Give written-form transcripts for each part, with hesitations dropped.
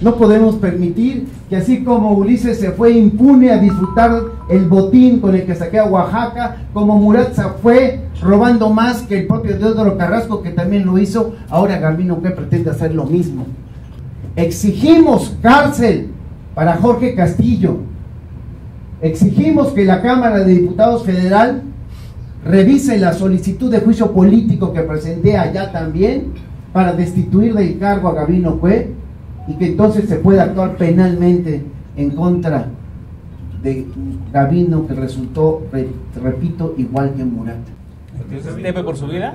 No podemos permitir que así como Ulises se fue impune a disfrutar el botín con el que saquea Oaxaca, como Murat se fue robando más que el propio Teodoro Carrasco, que también lo hizo, ahora Gabino Cue pretende hacer lo mismo. Exigimos cárcel para Jorge Castillo. Exigimos que la Cámara de Diputados Federal revise la solicitud de juicio político que presenté allá también para destituir del cargo a Gabino Cue y que entonces se pueda actuar penalmente en contra de Gabino, que resultó, repito, igual que Murat. ¿Entonces teme por su vida?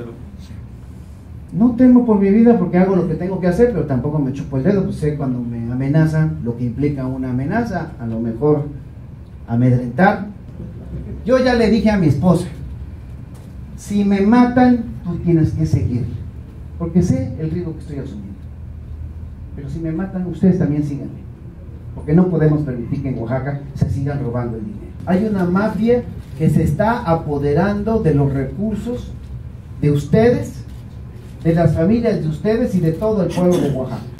No temo por mi vida porque hago lo que tengo que hacer, pero tampoco me chupo el dedo, pues sé cuando me amenazan lo que implica una amenaza, a lo mejor amedrentar. Yo ya le dije a mi esposa, si me matan, tú tienes que seguir, porque sé el riesgo que estoy asumiendo. Pero si me matan, ustedes también síganme, porque no podemos permitir que en Oaxaca se sigan robando el dinero. Hay una mafia que se está apoderando de los recursos de ustedes, de las familias de ustedes y de todo el pueblo de Oaxaca.